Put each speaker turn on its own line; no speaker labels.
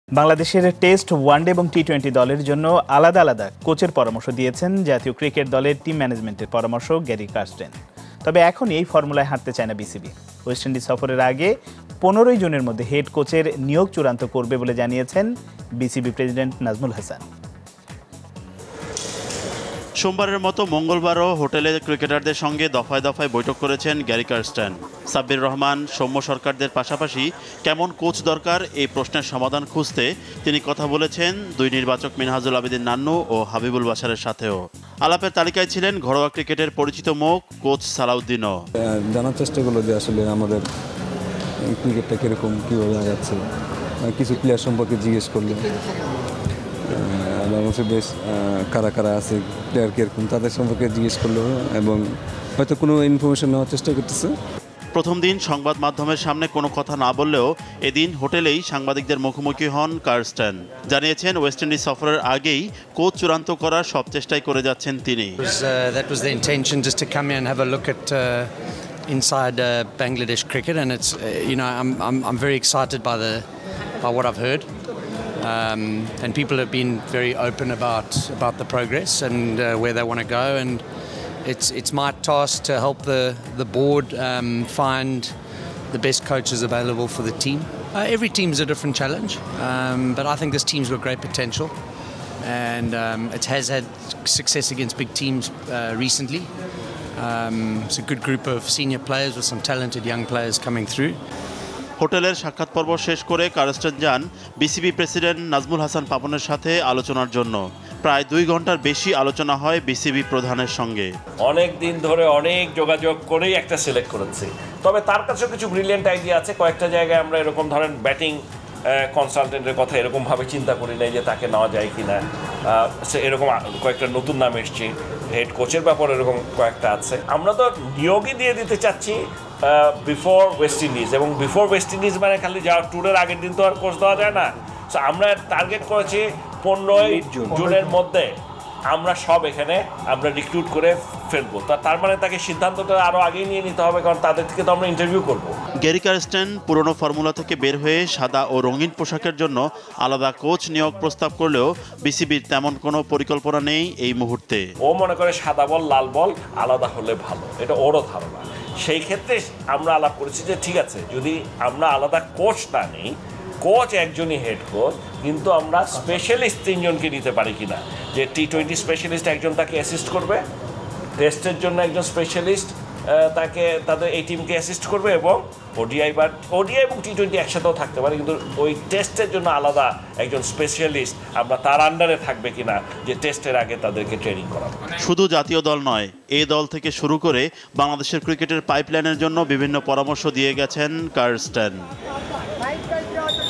বাংলাদেশের test, one day এবং টি-20 দলের জন্য আলাদা আলাদা কোচের পরামর্শ দিয়েছেন জাতীয় ক্রিকেট দলের টিম ম্যানেজমেন্টের পরামর্শক গ্যারি কার্স্টেন। তবে এখন এই ফর্মুলায় হাঁটতে চায় না বিসিবি। ওয়েস্ট ইন্ডিজ সফরের আগে 15 জুনের মধ্যে হেড কোচের নিয়োগ চূড়ান্ত করবে বলে জানিয়েছেন বিসিবি প্রেসিডেন্ট নাজমুল হাসান।
সোমবারের মতো মঙ্গলবারও হোটেলে ক্রিকেটারদের সঙ্গে দফায় দফায় বৈঠক করেছেন গ্যারি কার্স্টেন। সাব্বির রহমান, সৌম্য সরকারদের পাশাপাশি কেমন কোচ দরকার এই প্রশ্নের সমাধান খুঁজতে তিনি কথা বলেছেন দুই নির্বাচক মিনহাজুল আবেদিন নান্নু ও হাবিবুল বাশারের সাথেও। আলাপের তালিকায় ছিলেন ঘরোয়া ক্রিকেটের পরিচিত মুখ কোচ সালাউদ্দিনও।
জানার চেষ্টা করলো যে আসলে আমাদের ক্রিকেটটা কীরকম, কীভাবে আগাচ্ছে, কিছু প্লেয়ার সম্পর্কে জিজ্ঞেস করলো এবং বেশ কারা কারা আছে, প্লেয়ার কীরকম তাদের সম্পর্কে জিজ্ঞেস করলো এবং হয়তো কোনো ইনফরমেশন নেওয়ার চেষ্টা করতেছে।
প্রথম দিন সংবাদ মাধ্যমের সামনে কোনো কথা না বললেও এদিন হোটেলেই সাংবাদিকদের মুখোমুখি হন কার্স্টেন। জানিয়েছেন ওয়েস্ট ইন্ডিজ সফরের আগেই কোচ চূড়ান্ত করার সব চেষ্টাই করে যাচ্ছেন তিনি।
That was the intention, just to come here and have a look at inside Bangladesh cricket, and it's I'm very excited by what I've heard. And people have been very open about the progress and where they want to go, and it's my task to help the board find the best coaches available for the team. Every team's a different challenge, but I think this team's got great potential, and it has had success against big teams recently. It's a good group of senior players with some talented young players coming through.
হোটেলের সাক্ষাৎ পর্ব শেষ করে Kirsten যান BCB president Nazmul Hasan পাপনের সাথে আলোচনার জন্য। প্রায় 2 ঘন্টার বেশি আলোচনা হয় বিসিবি প্রধানের সঙ্গে।
অনেক দিন ধরে অনেক যোগাযোগ করেই একটা সিলেক্ট করেছি, তবে তার কাছেও কিছু ব্রিলিয়েন্ট আইডিয়া আছে। কয়েকটা জায়গায় আমরা এরকম ধরেন ব্যাটিং কনসালটেন্টের কথা এরকমভাবে চিন্তা করি নাই যে তাকে নেওয়া যায় কি না। এরকম কয়েকটা নতুন নাম এসছে, হেড কোচের ব্যাপার এরকম কয়েকটা আছে। আমরা তো নিয়োগই দিয়ে দিতে চাচ্ছি বিফোর ওয়েস্ট ইন্ডিজ, এবং বিফোর ওয়েস্ট ইন্ডিজ মানে খালি যাওয়ার ট্যুরের আগের দিন তো আর কোচ দেওয়া যায় না। সো আমরা টার্গেট করেছি 15 জুনের মধ্যে আমরা সব এখানে আমরা রিক্রুট করে ফেলবো। তার মানে তাকে সিদ্ধান্তটা আরও আগেই নিয়ে নিতে হবে, কারণ তাদের থেকে তো আমরা ইন্টারভিউ করবো।
গ্যারি কার্স্টেন পুরনো ফর্মুলা থেকে বের হয়ে সাদা ও রঙিন পোশাকের জন্য আলাদা কোচ নিয়োগ প্রস্তাব করলেও বিসিবির তেমন কোনো পরিকল্পনা নেই এই মুহূর্তে।
ও মনে করে সাদা বল লাল বল আলাদা হলে ভালো, এটা ওরও ধারণা। সেই ক্ষেত্রে আমরা আলাপ করেছি যে ঠিক আছে, যদি আমরা আলাদা কোচ না নিই, কোচ একজনই হেড কোচ, কিন্তু আমরা স্পেশালিস্ট 3 জনকে নিতে পারি কিনা, যে টি-20 স্পেশালিস্ট একজন তাকে অ্যাসিস্ট করবে, টেস্টের জন্য একজন স্পেশালিস্ট তাকে তাদের এই টিমকে অ্যাসিস্ট করবে, এবং ওডিআই এবং টি-20 একসাথেও থাকতে পারে, কিন্তু ওই টেস্টের জন্য আলাদা একজন স্পেশালিস্ট আমরা তার আন্ডারে থাকবে কিনা, যে টেস্টের আগে তাদেরকে ট্রেনিং করাবো।
শুধু জাতীয় দল নয়, এই দল থেকে শুরু করে বাংলাদেশের ক্রিকেটের পাইপলাইনের জন্য বিভিন্ন পরামর্শ দিয়ে গেছেন কার্স্টেন।